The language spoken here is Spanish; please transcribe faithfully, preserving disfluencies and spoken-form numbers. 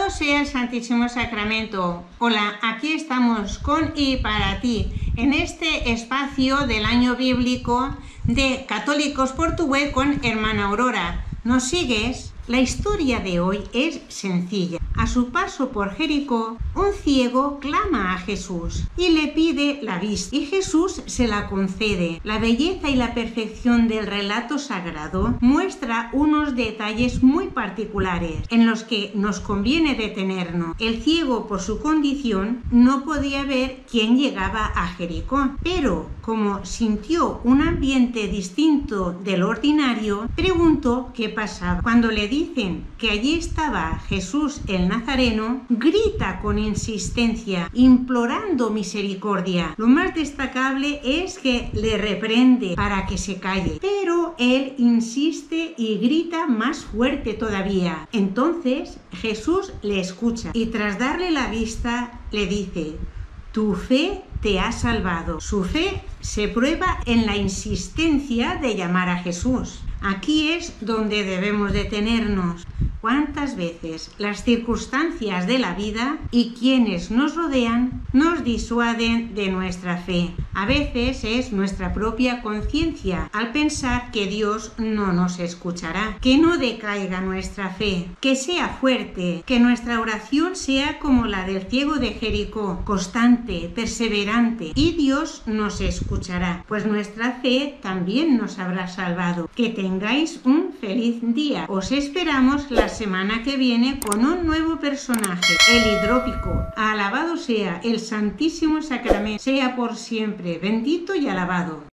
Alabado sea el Santísimo Sacramento. Hola, aquí estamos con y para ti, en este espacio del año bíblico de Católicos por tu web con Hermana Aurora. ¿Nos sigues? La historia de hoy es sencilla. A su paso por Jericó, un ciego clama a Jesús y le pide la vista, y Jesús se la concede. La belleza y la perfección del relato sagrado muestra unos detalles muy particulares en los que nos conviene detenernos. El ciego, por su condición, no podía ver quién llegaba a Jericó, pero como sintió un ambiente distinto del ordinario, preguntó qué pasaba. Cuando le dicen que allí estaba Jesús el Nazareno, grita con insistencia, implorando misericordia. Lo más destacable es que le reprende para que se calle, pero él insiste y grita más fuerte todavía. Entonces Jesús le escucha y tras darle la vista le dice: tu fe te ha salvado. Su fe se prueba en la insistencia de llamar a Jesús. Aquí es donde debemos detenernos. ¿Cuántas veces las circunstancias de la vida y quienes nos rodean nos disuaden de nuestra fe? A veces es nuestra propia conciencia al pensar que Dios no nos escuchará. Que no decaiga nuestra fe, que sea fuerte, que nuestra oración sea como la del ciego de Jericó, constante, perseverante, y Dios nos escuchará, pues nuestra fe también nos habrá salvado. Que tengáis un feliz día. Os esperamos la semana que viene con un nuevo personaje, el hidrópico. Alabado sea el Santísimo Sacramento, sea por siempre bendito y alabado.